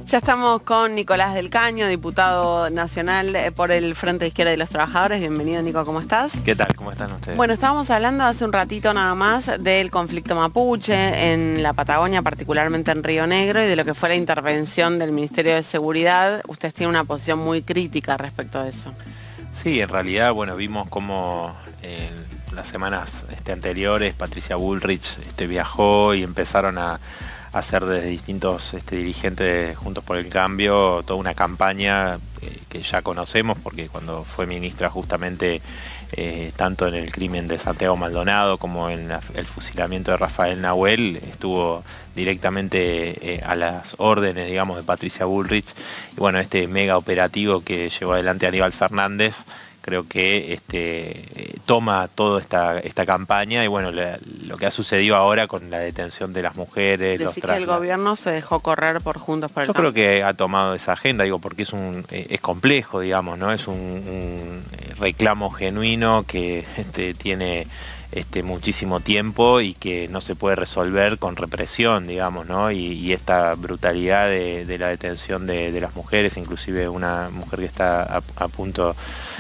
Ya estamos con Nicolás del Caño, diputado nacional por el Frente de Izquierda y los Trabajadores. Bienvenido, Nico, ¿cómo estás? ¿Qué tal? ¿Cómo están ustedes? Bueno, estábamos hablando hace un ratito nada más del conflicto mapuche en la Patagonia, particularmente en Río Negro, y de lo que fue la intervención del Ministerio de Seguridad. Ustedes tienen una posición muy crítica respecto a eso. Sí, en realidad, bueno, vimos cómo en las semanas anteriores Patricia Bullrich viajó y empezaron a hacer desde distintos dirigentes de Juntos por el Cambio toda una campaña que ya conocemos, porque cuando fue ministra justamente tanto en el crimen de Santiago Maldonado como en el fusilamiento de Rafael Nahuel, estuvo directamente a las órdenes, digamos, de Patricia Bullrich. Y bueno, este mega operativo que llevó adelante Aníbal Fernández, creo que toma toda esta campaña y bueno, lo que ha sucedido ahora con la detención de las mujeres, Decís que el gobierno se dejó correr por Juntos por el Cambio. Yo creo que ha tomado esa agenda, digo, porque es complejo, digamos, ¿no? Es un reclamo genuino que tiene muchísimo tiempo y que no se puede resolver con represión, digamos, ¿no? Y esta brutalidad de la detención de las mujeres, inclusive una mujer que está a punto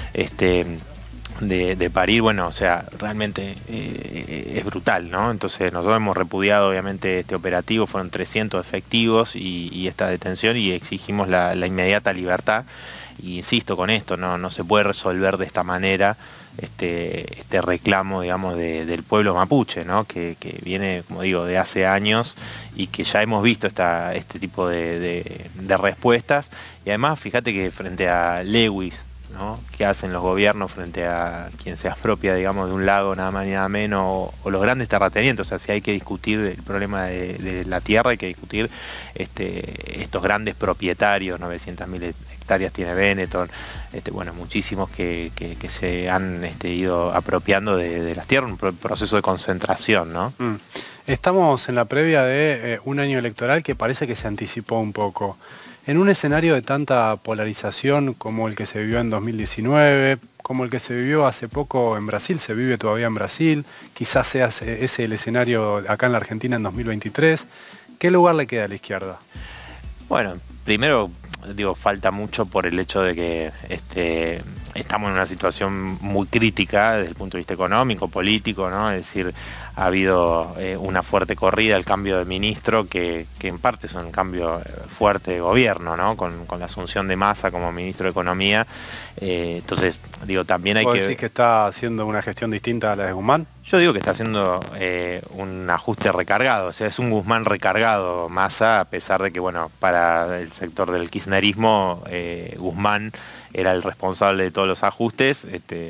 de parir, bueno, o sea, realmente es brutal, ¿no? Entonces nosotros hemos repudiado obviamente este operativo, fueron 300 efectivos y esta detención, y exigimos la inmediata libertad. Y insisto con esto, no se puede resolver de esta manera este reclamo, digamos, del pueblo mapuche, ¿no? Que viene, como digo, de hace años y que ya hemos visto este tipo de respuestas. Y además, fíjate que frente a Lewis, ¿no?, que hacen los gobiernos frente a quien se apropia, digamos, de un lago nada más ni nada menos, o los grandes terratenientes. O sea, si hay que discutir el problema de la tierra, hay que discutir estos grandes propietarios. 900.000 hectáreas tiene Benetton, bueno, muchísimos que se han ido apropiando de las tierras, un proceso de concentración, ¿no? Estamos en la previa de un año electoral que parece que se anticipó un poco. En un escenario de tanta polarización como el que se vivió en 2019, como el que se vivió hace poco en Brasil, se vive todavía en Brasil, quizás sea ese el escenario acá en la Argentina en 2023, ¿qué lugar le queda a la izquierda? Bueno, primero, digo, falta mucho por el hecho de que estamos en una situación muy crítica desde el punto de vista económico, político, ¿no? Es decir, ha habido una fuerte corrida, el cambio de ministro, que en parte es un cambio fuerte de gobierno, ¿no? Con la asunción de Massa como ministro de Economía. Entonces, digo, también hay que... ¿Vos decís que está haciendo una gestión distinta a la de Guzmán? Yo digo que está haciendo un ajuste recargado, o sea, es un Guzmán recargado Massa, a pesar de que, bueno, para el sector del kirchnerismo, Guzmán era el responsable de todos los ajustes,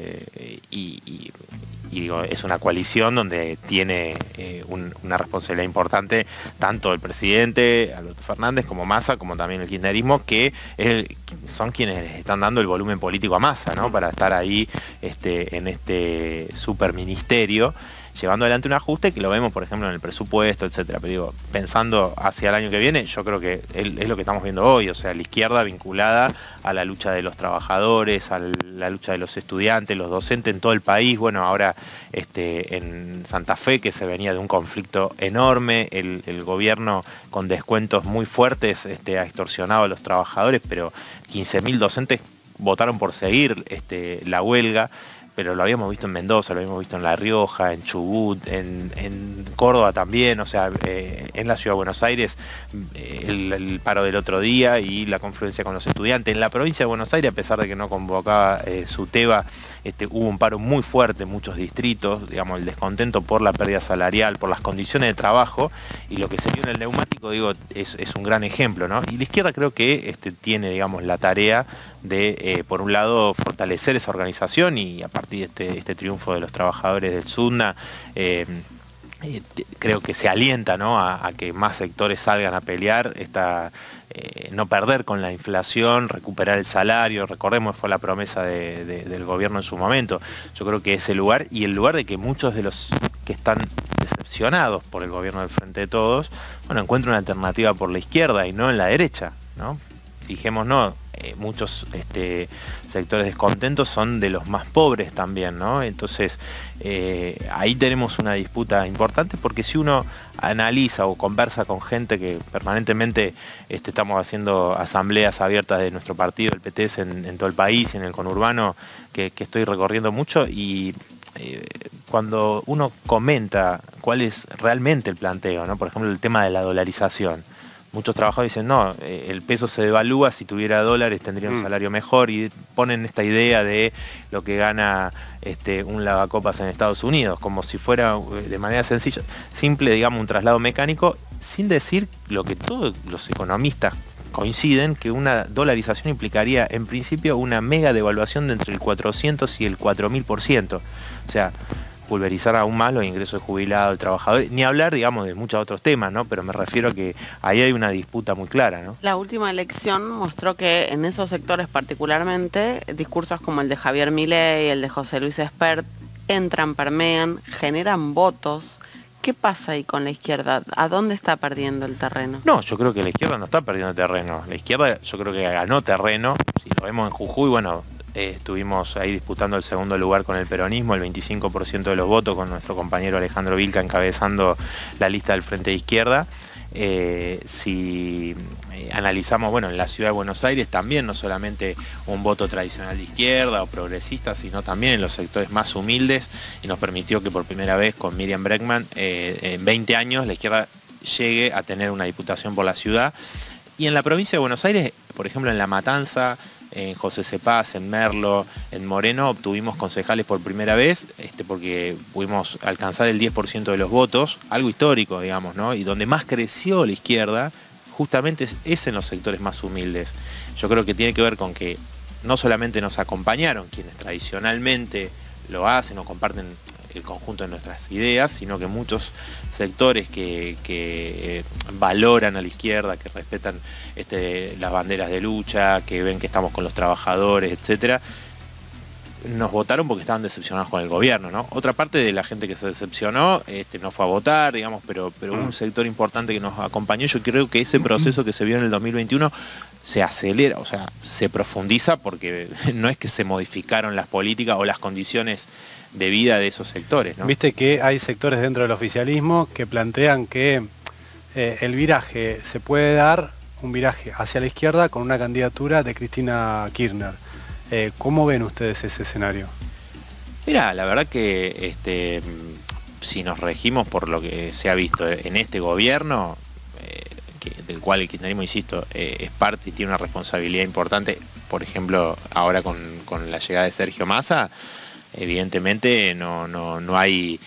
y digo, es una coalición donde tiene una responsabilidad importante tanto el presidente Alberto Fernández como Massa, como también el kirchnerismo, que son quienes están dando el volumen político a Massa, ¿no? Para estar ahí en este superministerio, llevando adelante un ajuste que lo vemos, por ejemplo, en el presupuesto, etcétera. Pero digo, pensando hacia el año que viene, yo creo que es lo que estamos viendo hoy, o sea, la izquierda vinculada a la lucha de los trabajadores, a la lucha de los estudiantes, los docentes en todo el país. Bueno, ahora en Santa Fe, que se venía de un conflicto enorme, el gobierno con descuentos muy fuertes ha extorsionado a los trabajadores, pero 15.000 docentes votaron por seguir la huelga. Pero lo habíamos visto en Mendoza, lo habíamos visto en La Rioja, en Chubut, en Córdoba también, o sea, en la Ciudad de Buenos Aires, el paro del otro día y la confluencia con los estudiantes. En la provincia de Buenos Aires, a pesar de que no convocaba SUTEBA, hubo un paro muy fuerte en muchos distritos, digamos, el descontento por la pérdida salarial, por las condiciones de trabajo, y lo que se vio en el neumático, digo, es un gran ejemplo, ¿no? Y la izquierda creo que tiene, digamos, la tarea de, por un lado, fortalecer esa organización, y a partir de este triunfo de los trabajadores del SUTNA, creo que se alienta, ¿no?, a que más sectores salgan a pelear, no perder con la inflación, recuperar el salario. Recordemos, fue la promesa del gobierno en su momento. Yo creo que ese lugar, y el lugar de que muchos de los que están decepcionados por el gobierno del Frente de Todos, bueno, encuentren una alternativa por la izquierda y no en la derecha, ¿no? fijémonos, muchos sectores descontentos son de los más pobres también, ¿no? Entonces, ahí tenemos una disputa importante, porque si uno analiza o conversa con gente que permanentemente estamos haciendo asambleas abiertas de nuestro partido, el PTS, en todo el país y en el conurbano, que estoy recorriendo mucho, y cuando uno comenta cuál es realmente el planteo, ¿no? Por ejemplo, el tema de la dolarización. Muchos trabajadores dicen, no, el peso se devalúa, si tuviera dólares tendría un salario mejor, y ponen esta idea de lo que gana un lavacopas en Estados Unidos, como si fuera de manera sencilla, simple, digamos, un traslado mecánico, sin decir lo que todos los economistas coinciden, que una dolarización implicaría en principio una mega devaluación de entre el 400 y el 4000%. O sea, pulverizar aún más los ingresos de jubilado, el trabajador, ni hablar, digamos, de muchos otros temas, ¿no? Pero me refiero a que ahí hay una disputa muy clara, ¿no? La última elección mostró que en esos sectores particularmente, discursos como el de Javier Milei, el de José Luis Espert, entran, permean, generan votos. ¿Qué pasa ahí con la izquierda? ¿A dónde está perdiendo el terreno? No, yo creo que la izquierda no está perdiendo terreno. La izquierda yo creo que ganó terreno. Si lo vemos en Jujuy, bueno, estuvimos ahí disputando el segundo lugar con el peronismo, el 25% de los votos, con nuestro compañero Alejandro Vilca encabezando la lista del Frente de Izquierda. Si analizamos, bueno, en la ciudad de Buenos Aires también, no solamente un voto tradicional de izquierda o progresista, sino también en los sectores más humildes, y nos permitió que por primera vez con Miriam Bregman, en 20 años, la izquierda llegue a tener una diputación por la ciudad. Y en la provincia de Buenos Aires, por ejemplo, en La Matanza, en José Cepaz, en Merlo, en Moreno, obtuvimos concejales por primera vez, porque pudimos alcanzar el 10% de los votos, algo histórico, digamos, ¿no? Y donde más creció la izquierda, justamente es en los sectores más humildes. Yo creo que tiene que ver con que no solamente nos acompañaron quienes tradicionalmente lo hacen o comparten el conjunto de nuestras ideas, sino que muchos sectores que valoran a la izquierda, que respetan las banderas de lucha, que ven que estamos con los trabajadores, etcétera, nos votaron porque estaban decepcionados con el gobierno, ¿no? Otra parte de la gente que se decepcionó no fue a votar, digamos, pero un sector importante que nos acompañó. Yo creo que ese proceso que se vio en el 2021 se acelera, o sea, se profundiza, porque no es que se modificaron las políticas o las condiciones de vida de esos sectores, ¿no? Viste que hay sectores dentro del oficialismo que plantean que el viraje se puede dar, un viraje hacia la izquierda con una candidatura de Cristina Kirchner. ¿Cómo ven ustedes ese escenario? Mira, la verdad que si nos regimos por lo que se ha visto en este gobierno, del cual el kirchnerismo, insisto, es parte y tiene una responsabilidad importante, por ejemplo, ahora con la llegada de Sergio Massa, evidentemente no hay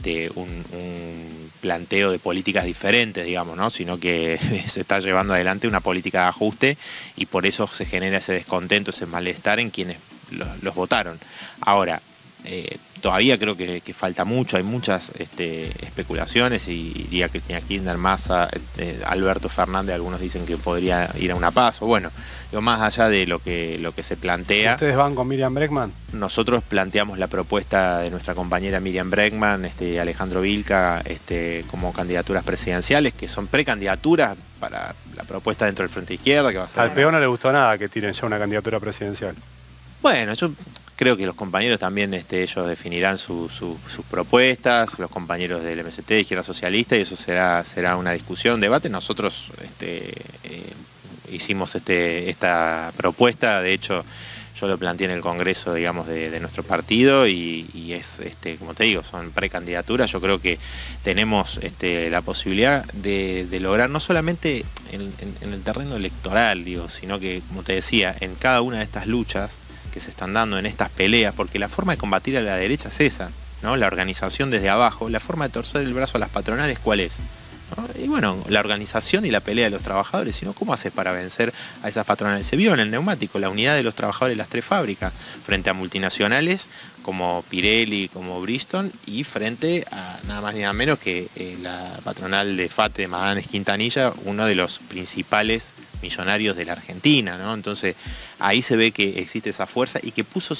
un planteo de políticas diferentes, digamos, ¿no? Sino que se está llevando adelante una política de ajuste, y por eso se genera ese descontento, ese malestar en quienes los votaron. Ahora, todavía creo que falta mucho, hay muchas especulaciones, y diría Cristina Kirchner, Massa, Alberto Fernández, algunos dicen que podría ir a una PASO. Bueno, más allá de lo que se plantea. ¿Ustedes van con Miriam Bregman? Nosotros planteamos la propuesta de nuestra compañera Miriam Bregman, Alejandro Vilca, como candidaturas presidenciales, que son precandidaturas para la propuesta dentro del Frente de Izquierda, que va a ser... Al PEO no le gustó nada que tiren ya una candidatura presidencial. Bueno, yo creo que los compañeros también, ellos definirán sus propuestas, los compañeros del MST, de Izquierda Socialista, y eso será una discusión, un debate. Nosotros hicimos esta propuesta, de hecho yo lo planteé en el Congreso, digamos, de nuestro partido, y es, como te digo, son precandidaturas. Yo creo que tenemos la posibilidad de lograr, no solamente en el terreno electoral, digo, sino que, como te decía, en cada una de estas luchas que se están dando, en estas peleas, porque la forma de combatir a la derecha es esa, ¿no? La organización desde abajo. La forma de torcer el brazo a las patronales, ¿cuál es? ¿No? Y bueno, la organización y la pelea de los trabajadores, sino ¿cómo haces para vencer a esas patronales? Se vio en el neumático la unidad de los trabajadores de las tres fábricas frente a multinacionales como Pirelli, como Bridgestone, y frente a nada más ni nada menos que la patronal de FATE de Magallanes Quintanilla, uno de los principales millonarios de la Argentina, ¿no? Entonces ahí se ve que existe esa fuerza y que puso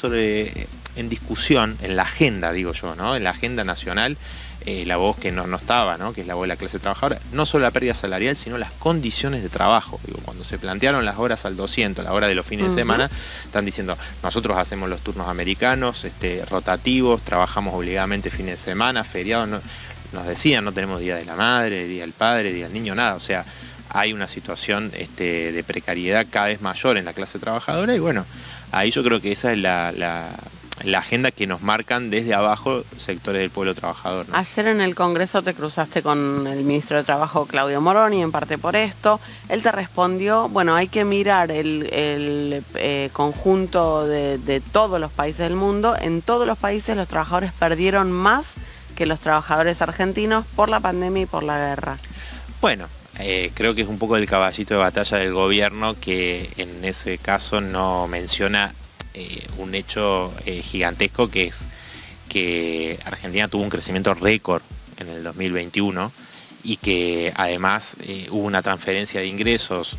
en discusión, en la agenda, digo yo, ¿no? En la agenda nacional, la voz que no estaba, ¿no? Que es la voz de la clase trabajadora, no solo la pérdida salarial, sino las condiciones de trabajo. Digo, cuando se plantearon las horas al 200, la hora de los fines de semana, están diciendo, nosotros hacemos los turnos americanos, rotativos, trabajamos obligadamente fines de semana, feriados, nos decían, no tenemos día de la madre, día del padre, día del niño, nada, o sea, hay una situación de precariedad cada vez mayor en la clase trabajadora y bueno, ahí yo creo que esa es la agenda que nos marcan desde abajo sectores del pueblo trabajador, ¿no? Ayer en el Congreso te cruzaste con el ministro de Trabajo, Claudio Moroni, en parte por esto. Él te respondió, bueno, hay que mirar el conjunto de todos los países del mundo. En todos los países los trabajadores perdieron más que los trabajadores argentinos por la pandemia y por la guerra. Bueno, creo que es un poco el caballito de batalla del gobierno que en ese caso no menciona un hecho gigantesco, que es que Argentina tuvo un crecimiento récord en el 2021 y que además hubo una transferencia de ingresos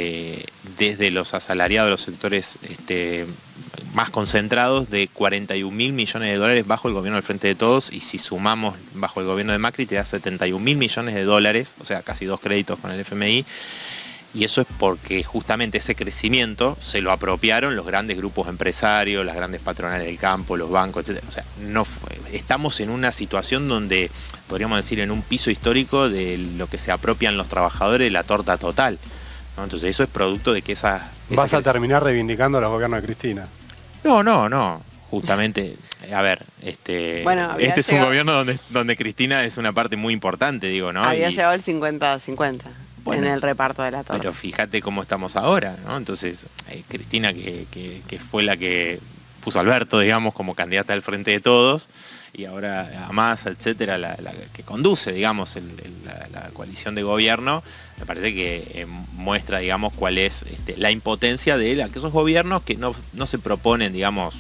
desde los asalariados de los sectores más concentrados de 41.000 millones de dólares bajo el gobierno del Frente de Todos, y si sumamos bajo el gobierno de Macri te da 71.000 millones de dólares, o sea, casi 2 créditos con el FMI. Y eso es porque justamente ese crecimiento se lo apropiaron los grandes grupos empresarios, las grandes patronales del campo, los bancos, etc. O sea, estamos en una situación donde, podríamos decir, en un piso histórico de lo que se apropian los trabajadores de la torta total, ¿no? Entonces eso es producto de que ¿Vas a terminar reivindicando a los gobiernos de Cristina? No. Justamente, a ver, bueno, este es un gobierno donde Cristina es una parte muy importante, digo, ¿no? Había llegado el 50-50. Bueno, en el reparto de la torta. Pero fíjate cómo estamos ahora, ¿no? Entonces, Cristina, que fue la que puso a Alberto, digamos, como candidata al Frente de Todos, y ahora a Massa, etcétera, la que conduce, digamos, la coalición de gobierno, me parece que muestra, digamos, cuál es la impotencia de aquellos gobiernos que no se proponen, digamos,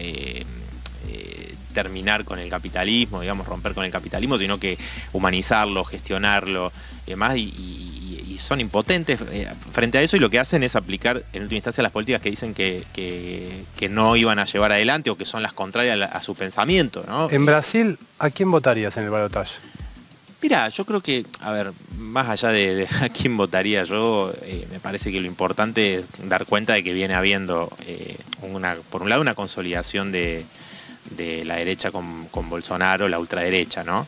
terminar con el capitalismo, digamos, romper con el capitalismo, sino que humanizarlo, gestionarlo y demás, y son impotentes frente a eso, y lo que hacen es aplicar en última instancia las políticas que dicen que no iban a llevar adelante o que son las contrarias a su pensamiento, ¿no? En Brasil, ¿a quién votarías en el balotaje? Mira, yo creo que, a ver, más allá de a quién votaría yo, me parece que lo importante es dar cuenta de que viene habiendo, por un lado, una consolidación de la derecha con Bolsonaro, la ultraderecha, ¿no?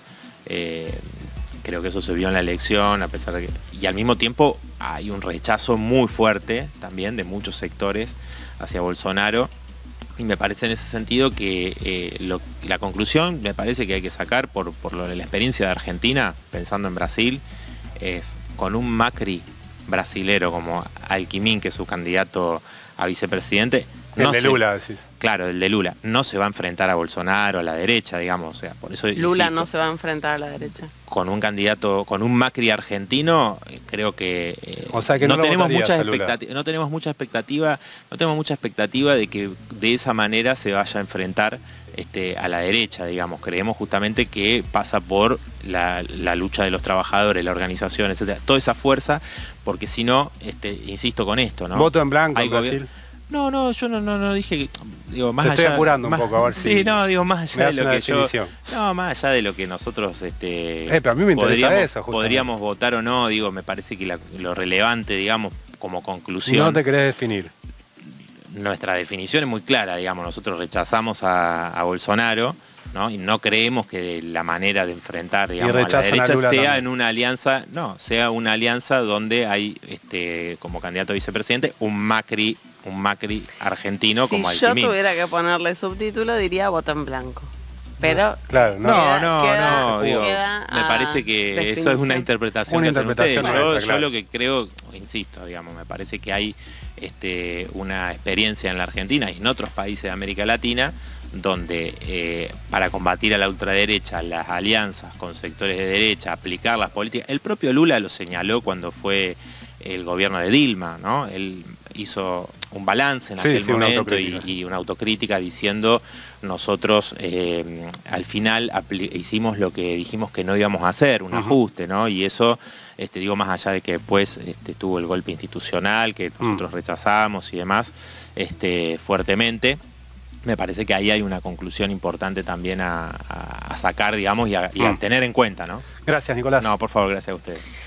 Creo que eso se vio en la elección, a pesar de que... Y al mismo tiempo hay un rechazo muy fuerte también de muchos sectores hacia Bolsonaro. Y me parece en ese sentido que la conclusión, me parece que hay que sacar por la experiencia de Argentina, pensando en Brasil, es con un Macri brasilero como Alckmin, que es su candidato a vicepresidente. El de Lula, decís. Claro, el de Lula. No se va a enfrentar a Bolsonaro, a la derecha, digamos. O sea, por eso Lula no se va a enfrentar a la derecha. Con un candidato, con un Macri argentino, creo que, o sea que no tenemos mucha expectativa de que de esa manera se vaya a enfrentar a la derecha, digamos. Creemos justamente que pasa por la lucha de los trabajadores, la organización, etcétera, toda esa fuerza, porque si no, insisto con esto, ¿no? Voto en blanco en Brasil. No, yo no dije que, digo, más Te allá... estoy apurando un poco, a ver si... Sí, no, digo, más allá de lo que definición. más allá de lo que nosotros, pero a mí me interesa eso, podríamos votar o no, digo, me parece que lo relevante, digamos, como conclusión... No te querés definir. Nuestra definición es muy clara, digamos, nosotros rechazamos a Bolsonaro, ¿no? Y no creemos que la manera de enfrentar, digamos, a la derecha sea en una alianza, sea una alianza donde hay como candidato a vicepresidente un Macri argentino como Alckmin. Si yo tuviera que ponerle subtítulo, diría voto en blanco. Pero claro, me parece que eso es una interpretación. Yo lo que creo, insisto, digamos, me parece que hay una experiencia en la Argentina y en otros países de América Latina donde para combatir a la ultraderecha, las alianzas con sectores de derecha, aplicar las políticas, el propio Lula lo señaló cuando fue el gobierno de Dilma, ¿no? Él hizo balance en aquel momento y una autocrítica diciendo nosotros al final hicimos lo que dijimos que no íbamos a hacer, un ajuste, ¿no? Y eso, digo, más allá de que después tuvo el golpe institucional que nosotros rechazamos y demás fuertemente, me parece que ahí hay una conclusión importante también a sacar, digamos, y a tener en cuenta, ¿no? Gracias, Nicolás. No, por favor, gracias a ustedes.